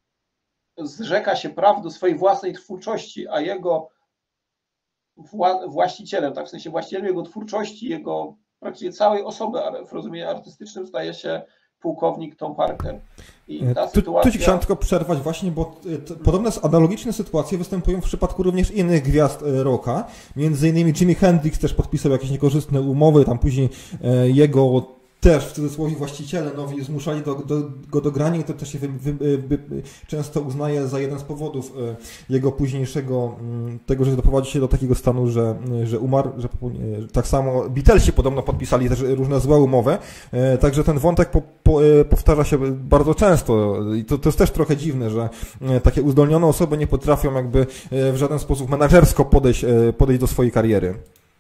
zrzeka się praw do swojej własnej twórczości, a jego właścicielem, tak, w sensie właścicielem jego twórczości, jego praktycznie całej osoby w rozumieniu artystycznym staje się pułkownik Tom Parker. I ta sytuacja... Tu ci chciałem tylko przerwać właśnie, bo podobne analogiczne sytuacje występują w przypadku również innych gwiazd rocka. Między innymi Jimi Hendrix też podpisał jakieś niekorzystne umowy, tam później jego też w cudzysłowie właściciele nowi zmuszali go do grania i to też się często uznaje za jeden z powodów jego późniejszego, tego, że doprowadzi się do takiego stanu, że umarł, że tak samo Beatlesi podobno podpisali też różne złe umowy, także ten wątek powtarza się bardzo często i to jest też trochę dziwne, że takie uzdolnione osoby nie potrafią jakby w żaden sposób menadżersko podejść do swojej kariery.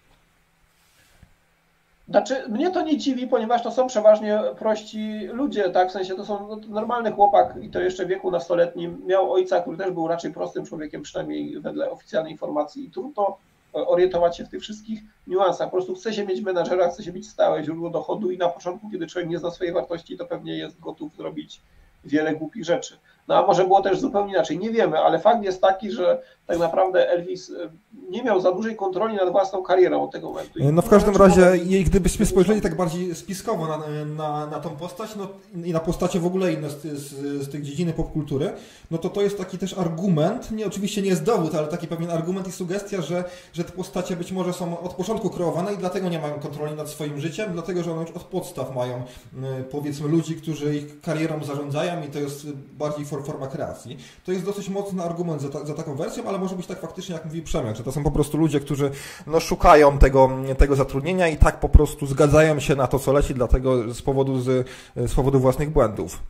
Znaczy, mnie to nie dziwi, ponieważ to są przeważnie prości ludzie, tak, w sensie to są normalny chłopak i to jeszcze w wieku nastoletnim, miał ojca, który też był raczej prostym człowiekiem, przynajmniej wedle oficjalnej informacji i trudno orientować się w tych wszystkich niuansach, po prostu chce się mieć menadżera, chce się mieć stałe źródło dochodu i na początku, kiedy człowiek nie zna swojej wartości, to pewnie jest gotów zrobić wiele głupich rzeczy. No a może było też zupełnie inaczej, nie wiemy, ale fakt jest taki, że tak naprawdę Elvis nie miał za dużej kontroli nad własną karierą od tego momentu. No w każdym razie, gdybyśmy spojrzeli tak bardziej spiskowo na tą postać, no i na postacie w ogóle inne z tych dziedziny popkultury, no to jest taki też argument, oczywiście nie jest dowód, ale taki pewien argument i sugestia, że te postacie być może są od początku kreowane i dlatego nie mają kontroli nad swoim życiem, dlatego że one już od podstaw mają, powiedzmy, ludzi, którzy ich karierą zarządzają i to jest bardziej forma kreacji. To jest dosyć mocny argument za taką wersją, ale może być tak faktycznie, jak mówi Przemek, że to są po prostu ludzie, którzy no, szukają tego zatrudnienia i tak po prostu zgadzają się na to, co leci, dlatego z powodu własnych błędów.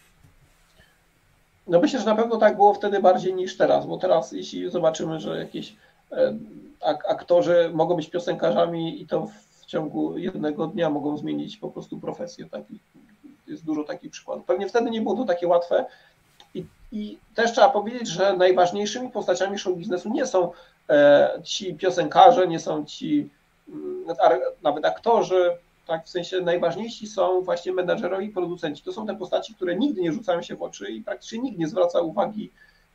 No myślę, że na pewno tak było wtedy bardziej niż teraz, bo teraz jeśli zobaczymy, że jakieś aktorzy mogą być piosenkarzami i to w ciągu jednego dnia mogą zmienić po prostu profesję, tak? Jest dużo takich przykładów. Pewnie wtedy nie było to takie łatwe. I też trzeba powiedzieć, że najważniejszymi postaciami show biznesu nie są ci piosenkarze, nie są ci nawet aktorzy, tak, w sensie najważniejsi są właśnie menadżerowie i producenci. To są te postaci, które nigdy nie rzucają się w oczy i praktycznie nikt nie zwraca uwagi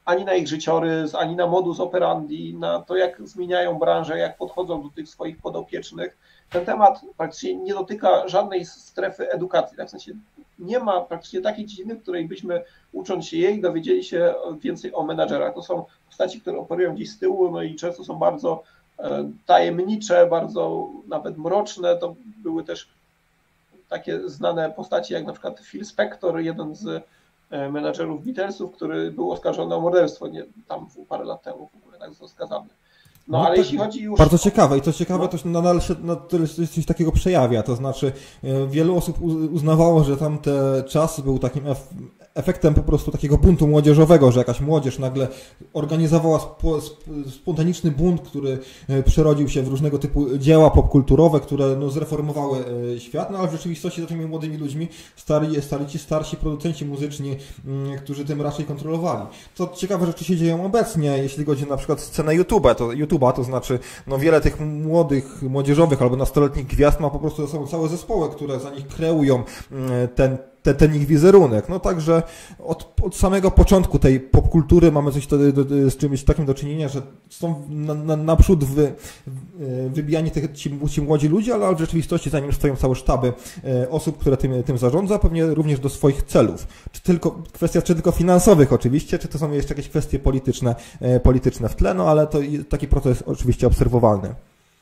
ani na ich życiorys, ani na modus operandi, na to, jak zmieniają branżę, jak podchodzą do tych swoich podopiecznych. Ten temat praktycznie nie dotyka żadnej strefy edukacji. Tak? W sensie nie ma praktycznie takiej dziedziny, w której byśmy, ucząc się jej, dowiedzieli się więcej o menadżerach. To są postaci, które operują gdzieś z tyłu, no i często są bardzo tajemnicze, bardzo nawet mroczne. To były też takie znane postaci, jak na przykład Phil Spector, jeden z menadżerów Beatlesów, który był oskarżony o morderstwo tam parę lat temu, w ogóle tak został skazany. No ale tak, jeśli chodzi już... Bardzo ciekawe i to ciekawe, to nadal się coś takiego przejawia, to znaczy wielu osób uznawało, że tamte czasy był takim efektem po prostu takiego buntu młodzieżowego, że jakaś młodzież nagle organizowała spontaniczny bunt, który przerodził się w różnego typu dzieła popkulturowe, które no, zreformowały świat, no ale w rzeczywistości za tymi młodymi ludźmi stali ci starsi producenci muzyczni, którzy tym raczej kontrolowali. To ciekawe rzeczy się dzieją obecnie, jeśli chodzi na przykład scenę YouTube'a, to znaczy no wiele tych młodych, młodzieżowych albo nastoletnich gwiazd ma po prostu ze sobą całe zespoły, które za nich kreują ten ich wizerunek. No także od samego początku tej popkultury mamy coś z czymś takim do czynienia, że są naprzód wybijani ci młodzi ludzie, ale w rzeczywistości za nim stoją całe sztaby osób, które tym zarządza, pewnie również do swoich celów. Czy tylko finansowych oczywiście, czy to są jeszcze jakieś kwestie polityczne w tle, no ale to taki proces oczywiście obserwowalny.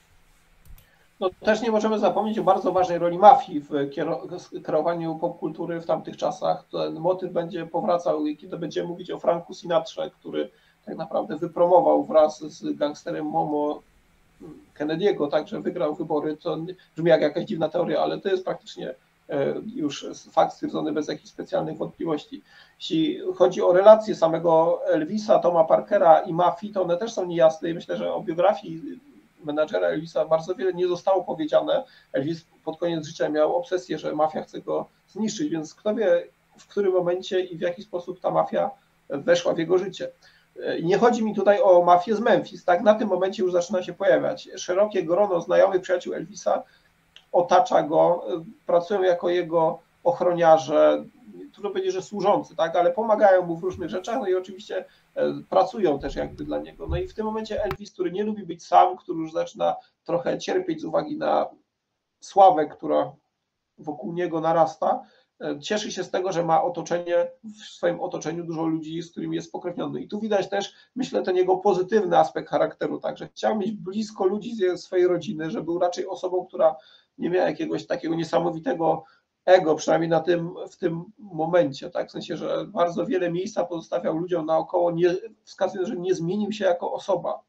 No, też nie możemy zapomnieć o bardzo ważnej roli mafii w kreowaniu popkultury w tamtych czasach. Ten motyw będzie powracał, kiedy będziemy mówić o Franku Sinatrze, który tak naprawdę wypromował wraz z gangsterem Momo Kennedy'ego, także wygrał wybory. To brzmi jak jakaś dziwna teoria, ale to jest praktycznie już fakt stwierdzony bez jakichś specjalnych wątpliwości. Jeśli chodzi o relacje samego Elvisa, Toma Parkera i mafii, to one też są niejasne i myślę, że o biografii menadżera Elvisa bardzo wiele nie zostało powiedziane. Elvis pod koniec życia miał obsesję, że mafia chce go zniszczyć, więc kto wie, w którym momencie i w jaki sposób ta mafia weszła w jego życie. I nie chodzi mi tutaj o mafię z Memphis, tak? Na tym momencie już zaczyna się pojawiać. Szerokie grono znajomych, przyjaciół Elvisa otacza go, pracują jako jego ochroniarze, trudno powiedzieć, że służący, tak? Ale pomagają mu w różnych rzeczach, no i oczywiście pracują też jakby dla niego. No i w tym momencie Elvis, który nie lubi być sam, który już zaczyna trochę cierpieć z uwagi na sławę, która wokół niego narasta, cieszy się z tego, że ma w swoim otoczeniu dużo ludzi, z którymi jest spokrewniony. I tu widać też, myślę, ten jego pozytywny aspekt charakteru, także chciał mieć blisko ludzi ze swojej rodziny, że był raczej osobą, która nie miała jakiegoś takiego niesamowitego ego, przynajmniej w tym momencie, tak? W sensie, że bardzo wiele miejsca pozostawiał ludziom naokoło, wskazując, że nie zmienił się jako osoba.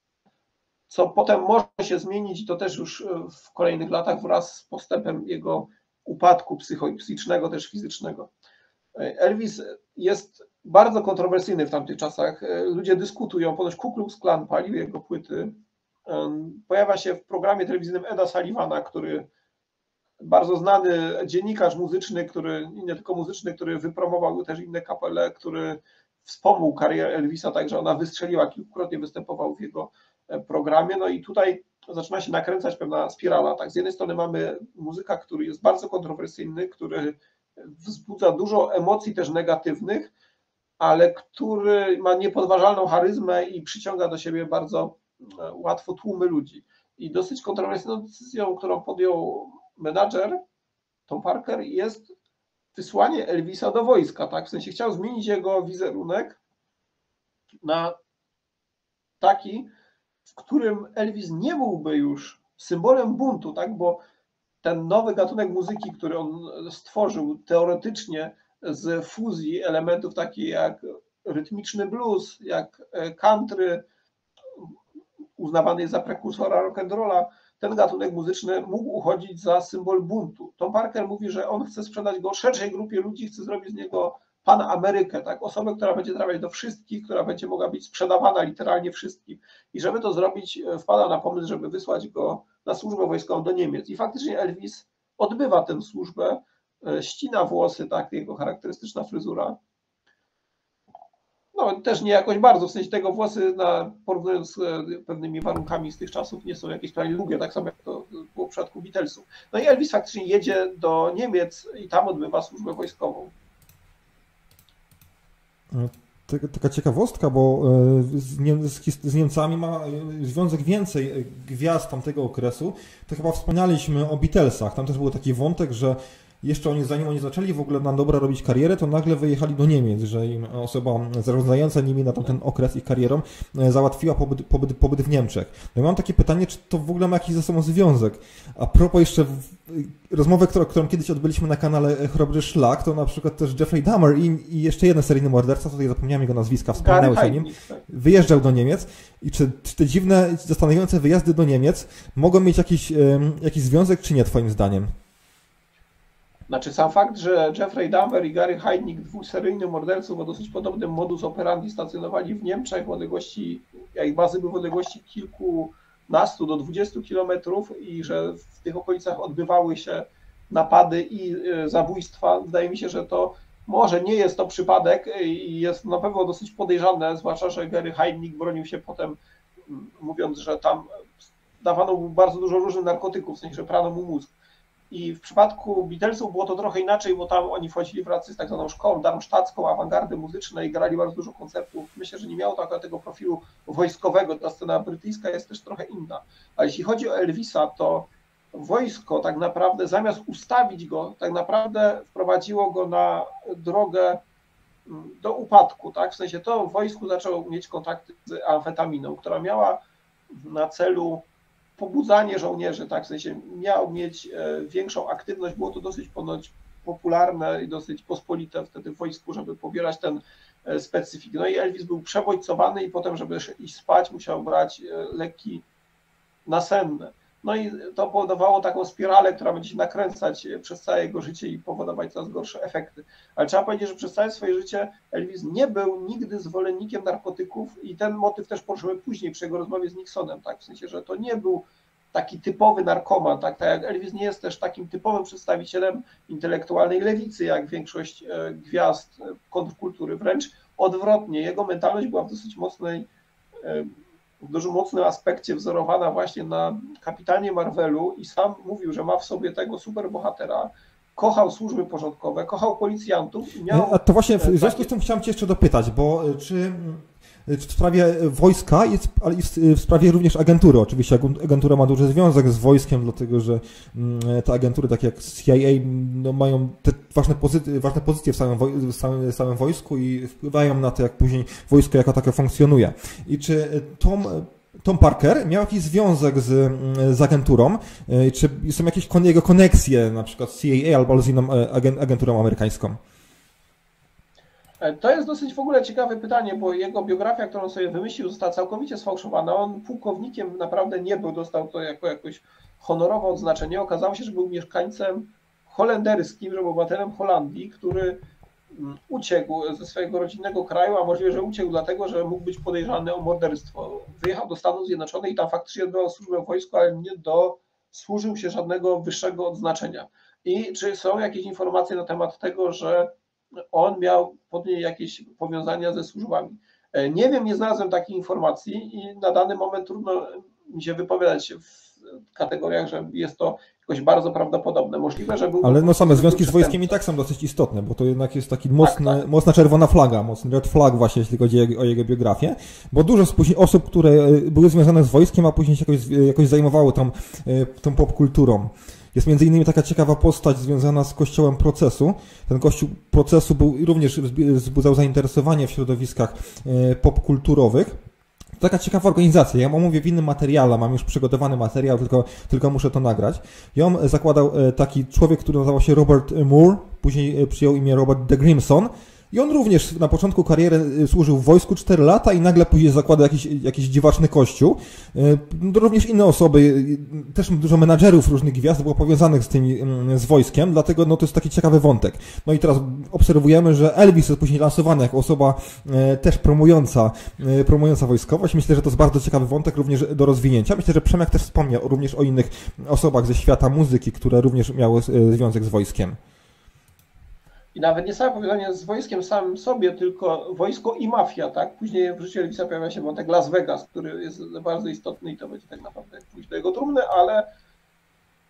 Co potem może się zmienić, i to też już w kolejnych latach wraz z postępem jego upadku psychicznego, też fizycznego. Elvis jest bardzo kontrowersyjny w tamtych czasach. Ludzie dyskutują, ponoć Ku Klux Klan palił jego płyty. Pojawia się w programie telewizyjnym Eda Sullivana, który bardzo znany dziennikarz muzyczny, nie tylko muzyczny, który wypromował też inne kapele, który wspomógł karierę Elvisa, także ona wystrzeliła, kilkukrotnie występował w jego programie. No i tutaj zaczyna się nakręcać pewna spirala. Tak, z jednej strony mamy muzyka, który jest bardzo kontrowersyjny, który wzbudza dużo emocji też negatywnych, ale który ma niepodważalną charyzmę i przyciąga do siebie bardzo łatwo tłumy ludzi. I dosyć kontrowersyjną decyzją, którą podjął menadżer Tom Parker, jest wysłanie Elvisa do wojska, tak? W sensie chciał zmienić jego wizerunek na taki, w którym Elvis nie byłby już symbolem buntu, tak? Bo ten nowy gatunek muzyki, który on stworzył teoretycznie z fuzji elementów takich jak rytmiczny blues, jak country, uznawany jest za prekursora rock'n'rolla, ten gatunek muzyczny mógł uchodzić za symbol buntu. Tom Parker mówi, że on chce sprzedać go szerszej grupie ludzi, chce zrobić z niego Pana Amerykę, tak? Osobę, która będzie trafiać do wszystkich, która będzie mogła być sprzedawana literalnie wszystkim. I żeby to zrobić, wpada na pomysł, żeby wysłać go na służbę wojskową do Niemiec. I faktycznie Elvis odbywa tę służbę, ścina włosy, tak? Jego charakterystyczna fryzura. No też nie jakoś bardzo, w sensie tego włosy, porównując z pewnymi warunkami z tych czasów, nie są jakieś prawie długie, tak samo jak to było w przypadku Beatlesów. No i Elvis faktycznie jedzie do Niemiec i tam odbywa służbę wojskową. taka ciekawostka, bo z Niemcami ma związek więcej gwiazd tamtego okresu. To chyba wspomnialiśmy o Beatlesach. Tam też był taki wątek, że jeszcze zanim oni zaczęli w ogóle na dobre robić karierę, to nagle wyjechali do Niemiec, że im osoba zarządzająca nimi na tamten okres ich karierą załatwiła pobyt w Niemczech. No i mam takie pytanie, czy to w ogóle ma jakiś ze sobą związek? A propos jeszcze rozmowy, którą kiedyś odbyliśmy na kanale Chrobry Szlak, to na przykład też Jeffrey Dahmer i jeszcze jeden seryjny morderca, tutaj zapomniałem jego nazwiska, wspomniałeś o nim, wyjeżdżał do Niemiec i czy te dziwne, zastanawiające wyjazdy do Niemiec mogą mieć jakiś związek, czy nie, twoim zdaniem? Znaczy sam fakt, że Jeffrey Dahmer i Gary Heidnik, dwóch seryjnych morderców o dosyć podobnym modus operandi, stacjonowali w Niemczech w odległości, ich bazy były w odległości kilkunastu do 20 kilometrów i że w tych okolicach odbywały się napady i zabójstwa. Wydaje mi się, że to może nie jest to przypadek i jest na pewno dosyć podejrzane, zwłaszcza, że Gary Heidnik bronił się potem, mówiąc, że tam dawano mu bardzo dużo różnych narkotyków, w sensie, że prano mu mózg. I w przypadku Beatlesów było to trochę inaczej, bo tam oni wchodzili wraz z tak zwaną szkołą darmstadtską, awangardy muzycznej, grali bardzo dużo koncertów. Myślę, że nie miało tego profilu wojskowego, ta scena brytyjska jest też trochę inna. A jeśli chodzi o Elvisa, to wojsko tak naprawdę zamiast ustawić go, tak naprawdę wprowadziło go na drogę do upadku, tak? W sensie to w wojsku zaczął mieć kontakty z amfetaminą, która miała na celu pobudzanie żołnierzy, tak, w sensie miał mieć większą aktywność, było to dosyć ponoć popularne i dosyć pospolite wtedy w wojsku, żeby pobierać ten specyfik. No i Elvis był przebodźcowany i potem, żeby iść spać, musiał brać leki nasenne. No i to powodowało taką spiralę, która będzie się nakręcać przez całe jego życie i powodować coraz gorsze efekty. Ale trzeba powiedzieć, że przez całe swoje życie Elvis nie był nigdy zwolennikiem narkotyków i ten motyw też poruszymy później przy jego rozmowie z Nixonem, tak? W sensie, że to nie był taki typowy narkoman, tak jak Elvis nie jest też takim typowym przedstawicielem intelektualnej lewicy, jak większość gwiazd kontrkultury, wręcz odwrotnie. Jego mentalność była w dosyć mocnej, w dużo mocnym aspekcie wzorowana właśnie na kapitanie Marvelu i sam mówił, że ma w sobie tego superbohatera, kochał służby porządkowe, kochał policjantów i miał... A to właśnie w związku z tym chciałem Cię jeszcze dopytać, bo czy w sprawie wojska, ale i w sprawie również agentury. Oczywiście agentura ma duży związek z wojskiem, dlatego że te agentury, takie jak CIA, no, mają te ważne pozycje w samym wojsku i wpływają na to, jak później wojsko jako takie funkcjonuje. I czy Tom Parker miał jakiś związek z agenturą? Czy są jakieś jego koneksje, na przykład z CIA albo z inną agenturą amerykańską? To jest dosyć w ogóle ciekawe pytanie, bo jego biografia, którą sobie wymyślił, została całkowicie sfałszowana. On pułkownikiem naprawdę nie był, dostał to jako jakoś honorowe odznaczenie. Okazało się, że był mieszkańcem holenderskim, że był obywatelem Holandii, który uciekł ze swojego rodzinnego kraju, a możliwe, że uciekł dlatego, że mógł być podejrzany o morderstwo. Wyjechał do Stanów Zjednoczonych i tam faktycznie odbywał służbę w wojsku, ale nie dosłużył się żadnego wyższego odznaczenia. I czy są jakieś informacje na temat tego, że on miał pod niej jakieś powiązania ze służbami? Nie wiem, nie znalazłem takiej informacji i na dany moment trudno mi się wypowiadać w kategoriach, że jest to jakoś bardzo prawdopodobne. Możliwe, że był... Ale no same związki z wojskiem i tak są dosyć istotne, bo to jednak jest taki mocna czerwona flaga, mocny red flag właśnie, jeśli chodzi o jego biografię, bo dużo później osób, które były związane z wojskiem, a później się jakoś zajmowały tą popkulturą. Jest między innymi taka ciekawa postać związana z kościołem Procesu. Ten kościół Procesu również wzbudzał zainteresowanie w środowiskach popkulturowych. To taka ciekawa organizacja. Ja omówię w innym materiale, mam już przygotowany materiał, tylko muszę to nagrać. Ją zakładał taki człowiek, który nazywał się Robert Moore, później przyjął imię Robert de Grimson. I on również na początku kariery służył w wojsku 4 lata i nagle później zakłada jakiś dziwaczny kościół. Również inne osoby, też dużo menadżerów różnych gwiazd było powiązanych z wojskiem, dlatego no, to jest taki ciekawy wątek. No i teraz obserwujemy, że Elvis jest później lansowany jako osoba też promująca wojskowość. Myślę, że to jest bardzo ciekawy wątek również do rozwinięcia. Myślę, że Przemek też wspomniał również o innych osobach ze świata muzyki, które również miały związek z wojskiem. I nawet nie same powiązanie z wojskiem samym sobie, tylko wojsko i mafia, tak? Później w życiu Elvisa pojawia się wątek Las Vegas, który jest bardzo istotny i to będzie tak naprawdę pójść do jego trumny, ale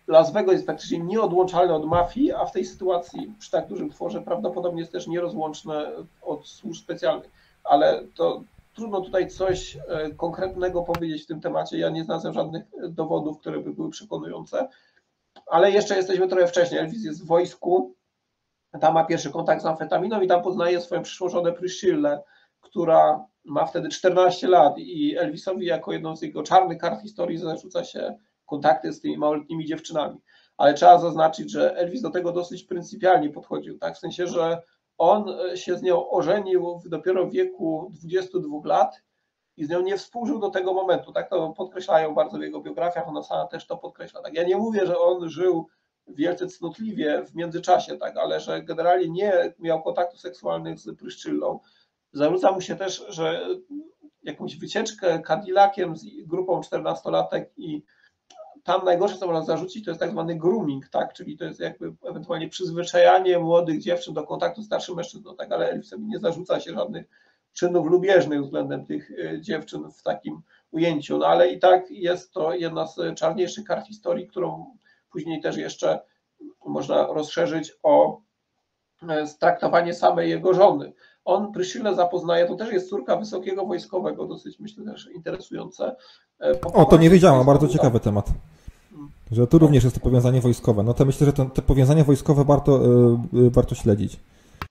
Las Vegas jest praktycznie nieodłączalny od mafii, a w tej sytuacji przy tak dużym tworze prawdopodobnie jest też nierozłączne od służb specjalnych. Ale to trudno tutaj coś konkretnego powiedzieć w tym temacie. Ja nie znalazłem żadnych dowodów, które by były przekonujące. Ale jeszcze jesteśmy trochę wcześniej. Elvis jest w wojsku, tam ma pierwszy kontakt z amfetaminą i tam poznaje swoją przyszłą żonę Priscillę, która ma wtedy 14 lat i Elvisowi jako jedną z jego czarnych kart historii zarzuca się kontakty z tymi małoletnimi dziewczynami. Ale trzeba zaznaczyć, że Elvis do tego dosyć pryncypialnie podchodził, tak? W sensie, że on się z nią ożenił dopiero w wieku 22 lat i z nią nie współżył do tego momentu. Tak to podkreślają bardzo w jego biografiach, ona sama też to podkreśla. Tak? Ja nie mówię, że on żył wielce cnotliwie w międzyczasie, tak? Ale że generalnie nie miał kontaktów seksualnych z Priscillą. Zarzuca mu się też, że jakąś wycieczkę Cadillaciem z grupą 14-latek i tam najgorsze, co można zarzucić, to jest tak zwany grooming, tak? Czyli to jest jakby ewentualnie przyzwyczajanie młodych dziewczyn do kontaktu z starszym mężczyzną, tak? Ale Elvisowi nie zarzuca się żadnych czynów lubieżnych względem tych dziewczyn w takim ujęciu, no ale i tak jest to jedna z czarniejszych kart historii, którą później też jeszcze można rozszerzyć o traktowanie samej jego żony. On Priscillę zapoznaje, to też jest córka wysokiego wojskowego, dosyć myślę też interesujące. O, to nie wiedziałam, bardzo ciekawy temat. Że tu również jest to powiązanie wojskowe. No to myślę, że te powiązanie wojskowe warto śledzić.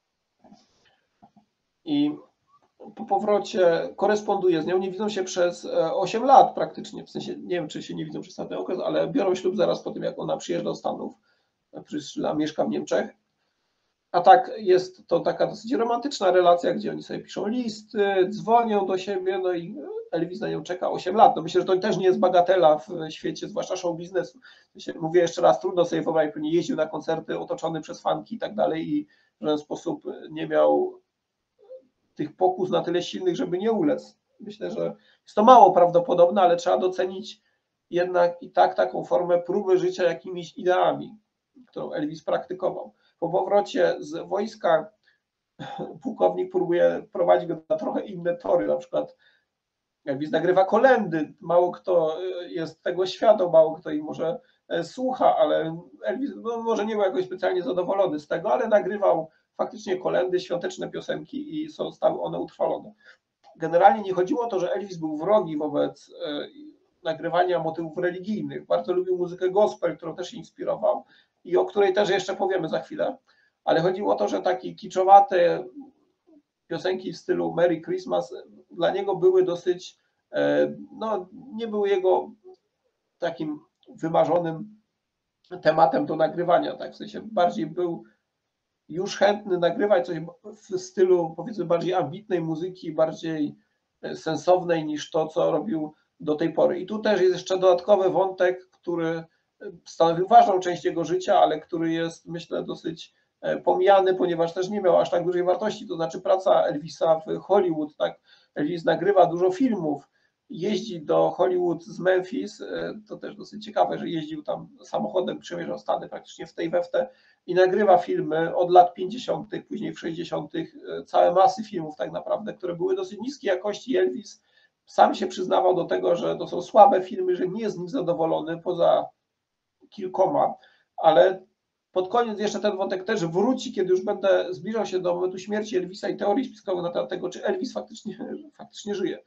I po powrocie koresponduje z nią, nie widzą się przez 8 lat praktycznie, w sensie nie wiem, czy się nie widzą przez ten okres, ale biorą ślub zaraz po tym, jak ona przyjeżdża do Stanów. Priscilla mieszka w Niemczech. A tak jest to taka dosyć romantyczna relacja, gdzie oni sobie piszą listy, dzwonią do siebie, no i Elvis na nią czeka 8 lat. No myślę, że to też nie jest bagatela w świecie, zwłaszcza show biznesu. Mówię jeszcze raz, trudno sobie wyobrazić, pewnie jeździł na koncerty otoczony przez fanki i tak dalej i w żaden sposób nie miał tych pokus na tyle silnych, żeby nie ulec. Myślę, że jest to mało prawdopodobne, ale trzeba docenić jednak i tak taką formę próby życia jakimiś ideami, którą Elvis praktykował. Po powrocie z wojska pułkownik próbuje prowadzić go na trochę inne tory, na przykład Elvis nagrywa kolędy, mało kto jest tego świadom, mało kto ich może słucha, ale Elvis może nie był jakoś specjalnie zadowolony z tego, ale nagrywał faktycznie kolędy, świąteczne piosenki i zostały one utrwalone. Generalnie nie chodziło o to, że Elvis był wrogi wobec nagrywania motywów religijnych. Bardzo lubił muzykę gospel, którą też się inspirował i o której też jeszcze powiemy za chwilę, ale chodziło o to, że takie kiczowate piosenki w stylu Merry Christmas dla niego były dosyć, no nie były jego takim wymarzonym tematem do nagrywania, tak, w sensie bardziej był już chętny nagrywać coś w stylu powiedzmy bardziej ambitnej muzyki, bardziej sensownej niż to, co robił do tej pory. I tu też jest jeszcze dodatkowy wątek, który stanowił ważną część jego życia, ale który jest myślę dosyć pomijany, ponieważ też nie miał aż tak dużej wartości, to znaczy praca Elvisa w Hollywood, tak? Elvis nagrywa dużo filmów, jeździ do Hollywood z Memphis, to też dosyć ciekawe, że jeździł tam samochodem, przemierzał Stany praktycznie w tej we w te i nagrywa filmy od lat 50., później w 60., całe masy filmów tak naprawdę, które były dosyć niskiej jakości. Elvis sam się przyznawał do tego, że to są słabe filmy, że nie jest z nich zadowolony, poza kilkoma, ale pod koniec jeszcze ten wątek też wróci, kiedy już będę zbliżał się do momentu śmierci Elvisa i teorii spiskowych na temat tego, czy Elvis faktycznie żyje.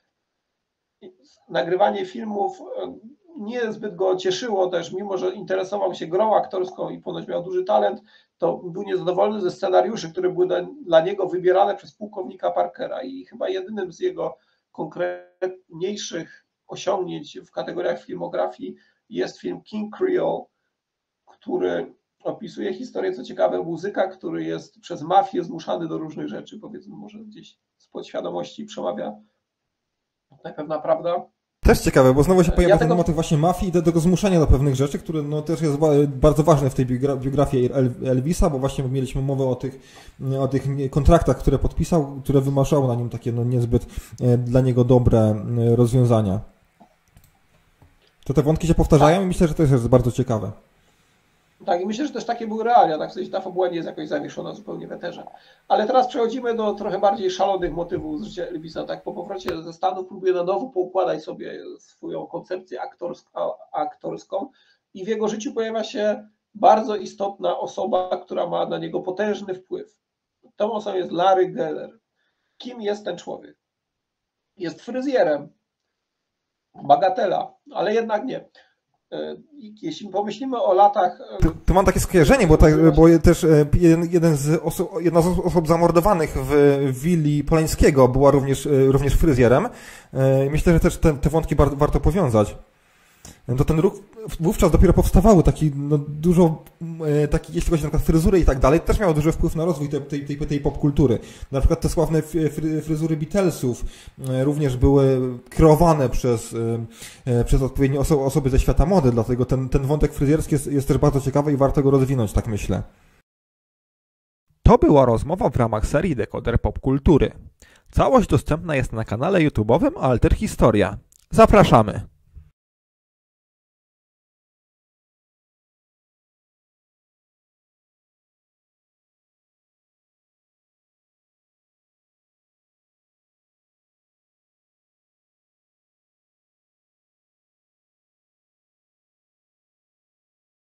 Nagrywanie filmów niezbyt go cieszyło też, mimo że interesował się grą aktorską i ponoć miał duży talent, to był niezadowolony ze scenariuszy, które były dla niego wybierane przez pułkownika Parkera i chyba jedynym z jego konkretniejszych osiągnięć w kategoriach filmografii jest film King Creole, który opisuje historię, co ciekawe, muzyka, który jest przez mafię zmuszany do różnych rzeczy, powiedzmy może gdzieś z podświadomości przemawia pewna prawda. Też ciekawe, bo znowu się pojawia ten motyw właśnie mafii i do tego zmuszania do pewnych rzeczy, które no też jest bardzo ważne w tej biografii Elvisa, bo właśnie mieliśmy mowę o tych kontraktach, które podpisał, które wymarzały na nim takie no niezbyt dla niego dobre rozwiązania. To te wątki się powtarzają i myślę, że to jest bardzo ciekawe. Tak, i myślę, że też takie były realia, tak w sensie ta fabuła nie jest jakoś zawieszona zupełnie w eterze. Ale teraz przechodzimy do trochę bardziej szalonych motywów z życia Elvisa. Tak, po powrocie ze Stanów próbuje na nowo poukładać sobie swoją koncepcję aktorską i w jego życiu pojawia się bardzo istotna osoba, która ma na niego potężny wpływ. Tą osobą jest Larry Geller. Kim jest ten człowiek? Jest fryzjerem. Bagatela, ale jednak nie. Jeśli pomyślimy o latach... Tu mam takie skojarzenie, bo też jedna z osób zamordowanych w willi Polańskiego była również fryzjerem. Myślę, że też te wątki warto powiązać. To ten ruch wówczas dopiero powstawały, jeśli chodzi na przykład fryzury i tak dalej, też miało duży wpływ na rozwój tej popkultury. Na przykład te sławne fryzury Beatlesów również były kreowane przez odpowiednie osoby ze świata mody, dlatego ten wątek fryzjerski jest też bardzo ciekawy i warto go rozwinąć, tak myślę. To była rozmowa w ramach serii Dekoder Popkultury. Całość dostępna jest na kanale YouTube'owym Alter Historia. Zapraszamy!